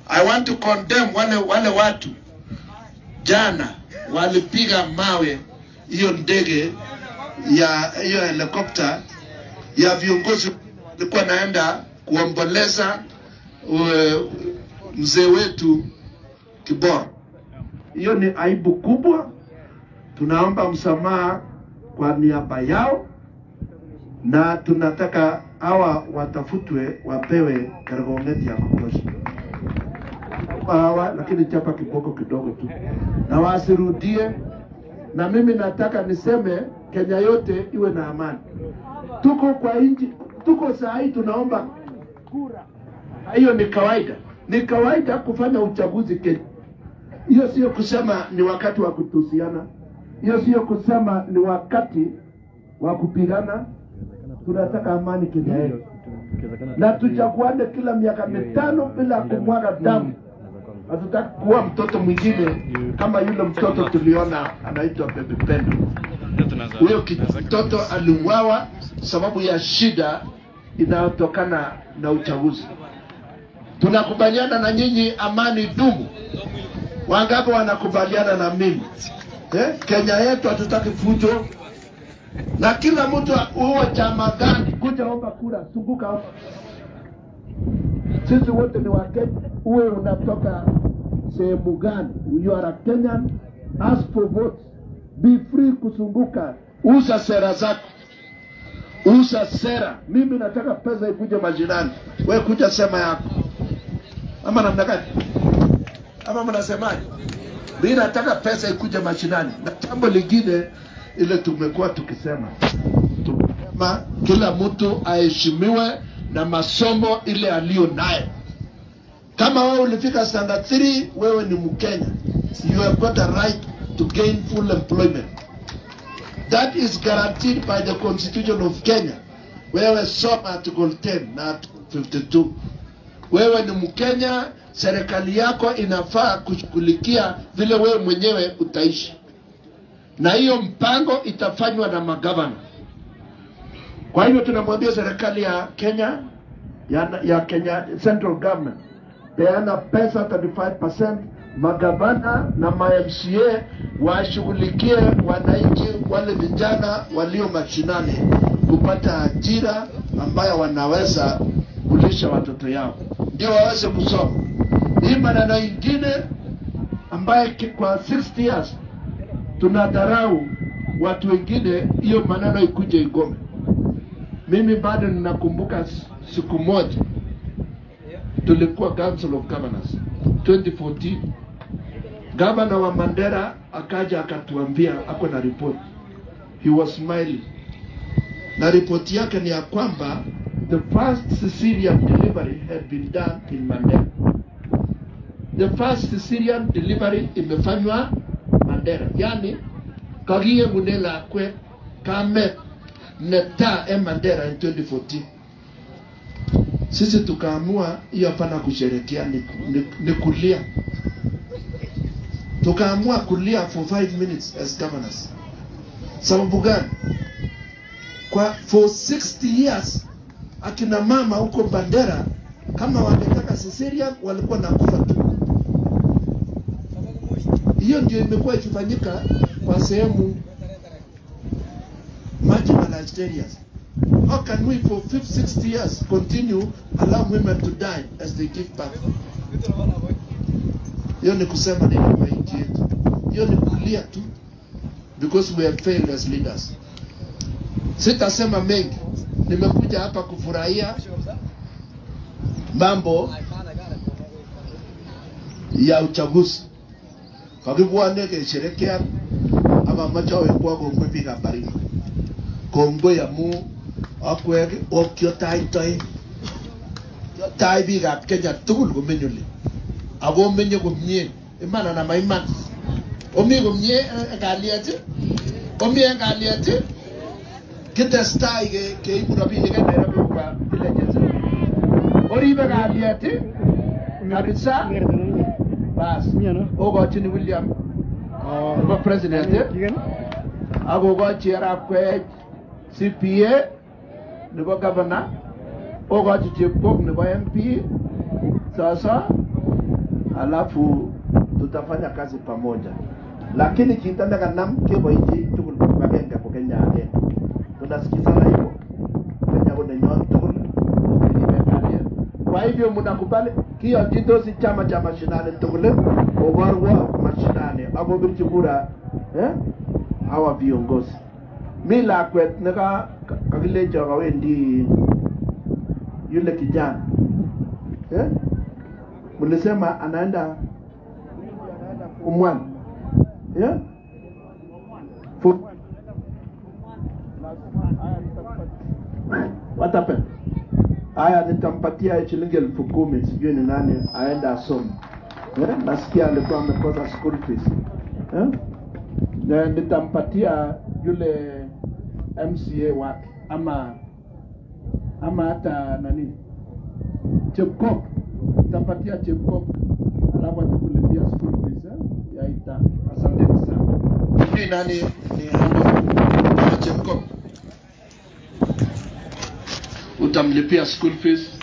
I want to condemn wale watu jana walipiga mawe hiyo ndege ya hiyo helikopter ya viongozi walikuwa naenda kuomboleza mzee wetu Kibora. Hiyo ni aibu kubwa. Tunaomba msamaha kwa niaba yao na tunataka hawa watafutwe wapewe kargometi ya makosa. Hawa lakini chapa kiboko kidogo tu na wasirudie. Na mimi nataka niseme Kenya yote iwe na amani. Tuko kwa nchi, tuko saa hii tunaomba kura. Hiyo ni kawaida. Ni kawaida kufanya uchaguzi Kenya. Hiyo sio kusema ni wakati wa kutusiana. Hiyo sio kusema ni wakati wa kupigana. Tunataka amani Kenya yetu. Na tuchaguane kila miaka mitano bila kumwaga damu. Hatutaki kuwa mtoto mwingine kama yule mtoto tuliona anaitwa Baby Pendo. Huyo mtoto aliuawa sababu ya shida inayotokana na uchaguzi. Tunakubaliana na nyinyi amani dumu. Wangapi wanakubaliana na mimi? Kenya yetu hatutaki fujo. Na kila mtu uwe chama gani kuja omba kura, sunguka hapa. Sisi wote ni Wakenya. Uwe unatoka sehemu gani, you are a Kenyan, ask for votes. Be free kusunguka. Usa sera zako. Usa sera. Mimi nataka pesa ikuje majirani. Wewe kuja sema yako. Ama namna gani? Ama mnasemaje? Mimi nataka pesa ikuje mashinani. Na jambo lingine ile tumekuwa tukisema kila mtu aheshimiwe na masomo ile aliyo nayo. Kama wewe ulifika standard 3, wewe ni Mkenya. You have got a right to gain full employment. That is guaranteed by the Constitution of Kenya. Wewe soma article 10 na 52. Wewe ni Mkenya, serikali yako inafaa kushughulikia vile wewe mwenyewe utaishi. Na hiyo mpango itafanywa na magavana. Kwa hivyo tunamwambia serikali ya Kenya, ya Kenya Central Government, peana pesa 35%, magavana na MCA washughulikie wananchi wale vijana walio mashinani kupata ajira ambayo wanaweza kulisha watoto yao. Ndio waweze kusoma. Hii maneno ingine ambaye kwa 60 years tunadharau watu wengine, hiyo maneno ikuje igome. Mimi bado ninakumbuka siku moja tulikuwa Council of Governors 2014. Governor wa Mandera akaja akatuambia ako na report. He was smiling. Na report yake ni ya kwamba the first cesarean delivery had been done in Mandera. The first cesarean delivery imefanywa Mandera. Yani kagie munela kwe kame neta Mandera in 2014. Sisi tukaamua hiyo hapana kusherehekea, ni kulia. Tukaamua kulia for 5 minutes as governors. Sababu gani? For 60 years akina mama huko Mandera kama wangetaka cesarean walikuwa nakufa tu. Hiyo ndio imekuwa ikifanyika kwa sehemu marginalized areas. How can we for 60 years continue allow women to die as they give birth? Hiyo ni kusema ni kwa nchi yetu. Hiyo ni kulia tu because we have failed as leaders. Sitasema mengi. Nimekuja hapa kufurahia mambo ya uchaguzi. Kwa hivyo waneke sherekea ama macho kwa kupiga baridi. Kongo ya mu akwege okyo tai biga Kenya tugul gomenyole. Ago menye gomnye imana na maiman. Omi gomnye ngaliati. Omi ngaliati. Kitestai ke iburabi ke Nairobi kwa villages. Oribe ngaliati. Ngarisa. Bas. Ogo chini William. Ogo president. Ago go chira kwe CPA nebo governor. Ogo chipok nebo MP. Sasa alafu tutafanya kazi pamoja. Lakini kitanda kanam kebo hichi tukul kubagenga kwa Kenya ade. Tunasikizana hivyo. Kenya kuna nyote tukul kubagenga. Kwa hivyo mnakubali kio jito si chama cha mashinani tukule obarwa mashinani abo birchukura hawa viongozi. Mila kwet naka kagile jaga wendi yule kijana. Mulisema anaenda Umwan. What happened? Aya nitampatia shilingi 10,000 sijui ni nani aenda asome. Nasikia alikuwa amekosa school fees. Na nitampatia yule MCA wake ama hata nani Chepkop. Nitampatia Chepkop alafu atakulipia school fees ya ita. Asante sana. Ni nani ni Chepkop. Utamlipia school fees